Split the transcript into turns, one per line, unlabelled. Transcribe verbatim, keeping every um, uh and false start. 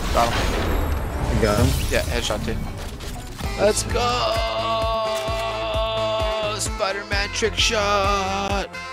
Got him.
You got him?
Yeah, headshot too. Let's go! Spider-Man trick shot!